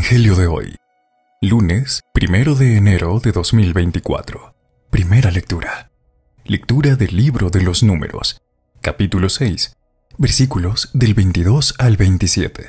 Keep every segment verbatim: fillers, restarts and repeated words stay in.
Evangelio de hoy, lunes primero de enero de dos mil veinticuatro. Primera lectura. Lectura del libro de los Números, capítulo seis, versículos del veintidós al veintisiete.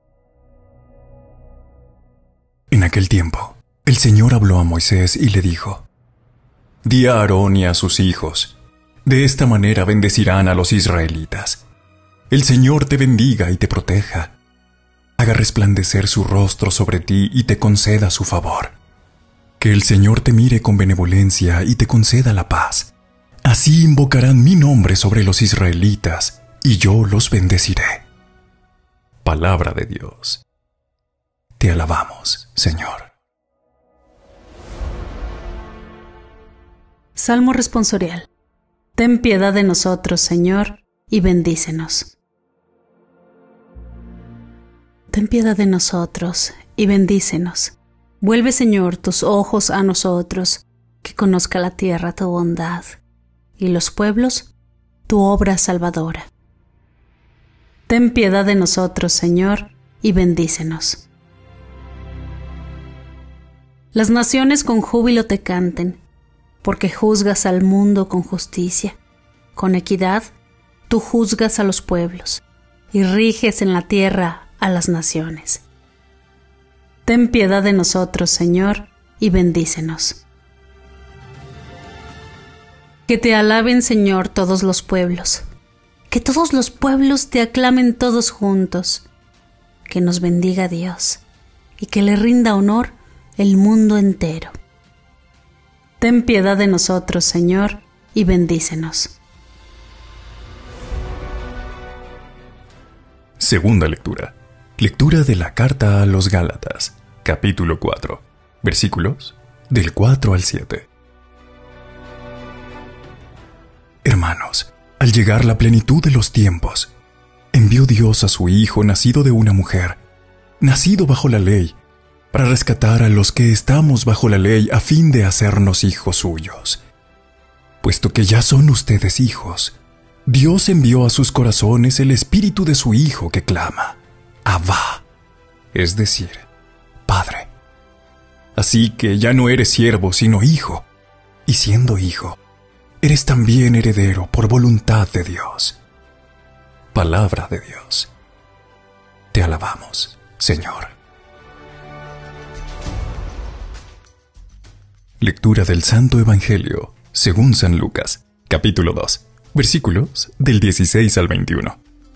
En aquel tiempo, el Señor habló a Moisés y le dijo: Di a Aarón y a sus hijos, de esta manera bendecirán a los israelitas. El Señor te bendiga y te proteja. Haga resplandecer su rostro sobre ti y te conceda su favor. Que el Señor te mire con benevolencia y te conceda la paz. Así invocarán mi nombre sobre los israelitas, y yo los bendeciré. Palabra de Dios. Te alabamos, Señor. Salmo responsorial. Ten piedad de nosotros, Señor, y bendícenos. Ten piedad de nosotros y bendícenos. Vuelve, Señor, tus ojos a nosotros, que conozca la tierra tu bondad, y los pueblos tu obra salvadora. Ten piedad de nosotros, Señor, y bendícenos. Las naciones con júbilo te canten, porque juzgas al mundo con justicia. Con equidad tú juzgas a los pueblos, y riges en la tierra a las naciones. Ten piedad de nosotros, Señor, y bendícenos. Que te alaben, Señor, todos los pueblos. Que todos los pueblos te aclamen todos juntos. Que nos bendiga Dios, y que le rinda honor el mundo entero. Ten piedad de nosotros, Señor, y bendícenos. Segunda lectura. Lectura de la carta a los Gálatas, capítulo cuatro, versículos del cuatro al siete. Hermanos, al llegar la plenitud de los tiempos, envió Dios a su Hijo nacido de una mujer, nacido bajo la ley, para rescatar a los que estamos bajo la ley a fin de hacernos hijos suyos. Puesto que ya son ustedes hijos, Dios envió a sus corazones el espíritu de su Hijo que clama: Abba, es decir, Padre. Así que ya no eres siervo, sino hijo, y siendo hijo, eres también heredero por voluntad de Dios. Palabra de Dios. Te alabamos, Señor. Lectura del Santo Evangelio, según San Lucas, capítulo dos, versículos del dieciséis al veintiuno.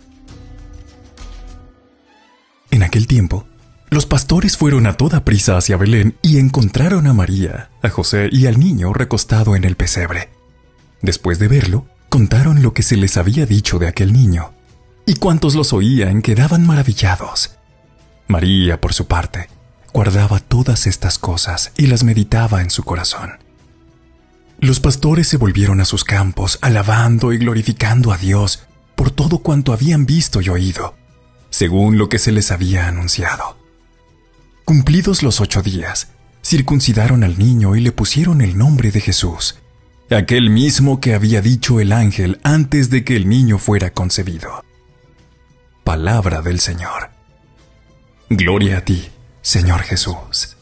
En aquel tiempo, los pastores fueron a toda prisa hacia Belén y encontraron a María, a José y al niño recostado en el pesebre. Después de verlo, contaron lo que se les había dicho de aquel niño, y cuantos los oían quedaban maravillados. María, por su parte, guardaba todas estas cosas y las meditaba en su corazón. Los pastores se volvieron a sus campos, alabando y glorificando a Dios por todo cuanto habían visto y oído, según lo que se les había anunciado. Cumplidos los ocho días, circuncidaron al niño y le pusieron el nombre de Jesús, aquel mismo que había dicho el ángel antes de que el niño fuera concebido. Palabra del Señor. Gloria a ti, Señor Jesús.